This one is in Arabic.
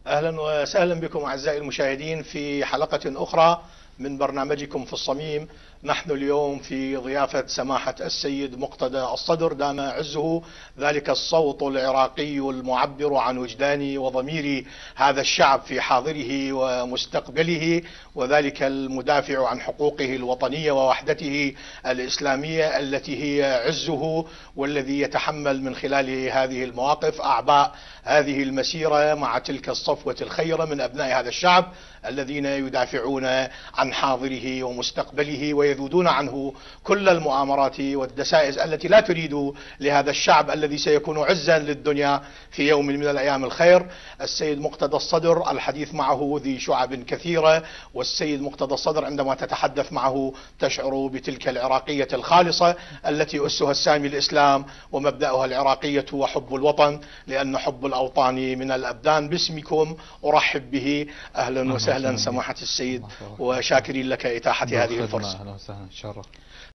أهلا وسهلا بكم أعزائي المشاهدين في حلقة أخرى من برنامجكم في الصميم. نحن اليوم في ضيافة سماحة السيد مقتدى الصدر دام عزه، ذلك الصوت العراقي المعبر عن وجدان وضمير هذا الشعب في حاضره ومستقبله، وذلك المدافع عن حقوقه الوطنية ووحدته الإسلامية التي هي عزه، والذي يتحمل من خلال هذه المواقف أعباء هذه المسيرة مع تلك الصفوة الخيرة من أبناء هذا الشعب الذين يدافعون عن حاضره ومستقبله ويذودون عنه كل المؤامرات والدسائس التي لا تريد لهذا الشعب الذي سيكون عزا للدنيا في يوم من الأيام الخير. السيد مقتدى الصدر الحديث معه ذي شعب كثيرة، والسيد مقتدى الصدر عندما تتحدث معه تشعر بتلك العراقية الخالصة التي أسها السامي الإسلام ومبدأها العراقية وحب الوطن، لأن حب الأوطان من الأبدان. باسمكم أرحب به. أهلا وسهلا سماحة السيد، وشاكرين لك إتاحة هذه الفرصة. أهلا وسهلا، شرف.